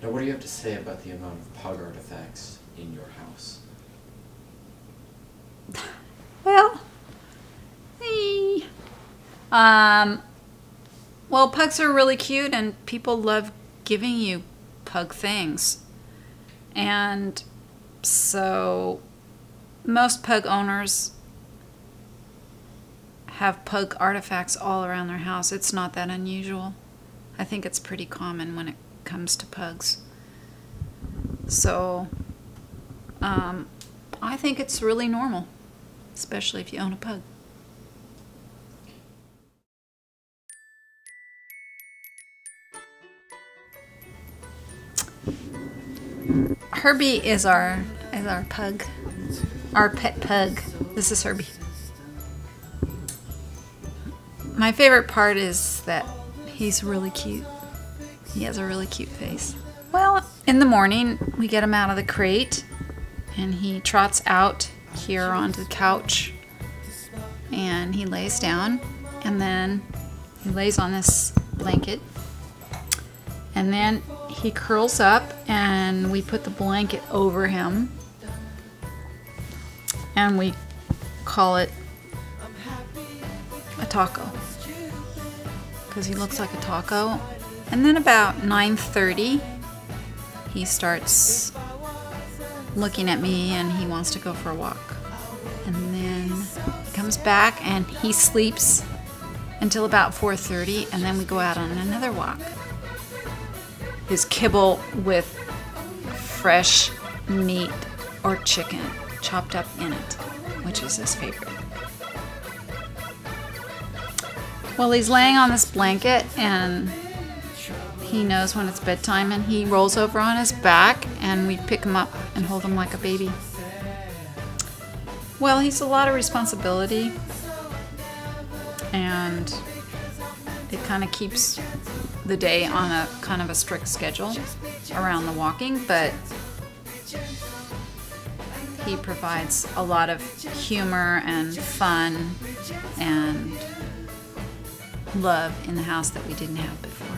Now, what do you have to say about the amount of pug artifacts in your house? Well, well, pugs are really cute, and people love giving you pug things. And so most pug owners have pug artifacts all around their house. It's not that unusual. I think it's pretty common when it comes to pugs. So I think it's really normal, especially if you own a pug. Herbie is our pug, our pet pug. This is Herbie. My favorite part is that he's really cute. He has a really cute face. Well, in the morning we get him out of the crate and he trots out here onto the couch and he lays down, and then he lays on this blanket, and then he curls up and we put the blanket over him and we call it a taco because he looks like a taco. And then about 9:30 he starts looking at me and he wants to go for a walk, and then he comes back and he sleeps until about 4:30, and then we go out on another walk. His kibble with fresh meat or chicken chopped up in it, which is his favorite. Well, he's laying on this blanket and he knows when it's bedtime, and he rolls over on his back and we pick him up and hold him like a baby. Well, he's a lot of responsibility, and it kind of keeps the day on a kind of a strict schedule around the walking, but he provides a lot of humor and fun and love in the house that we didn't have before.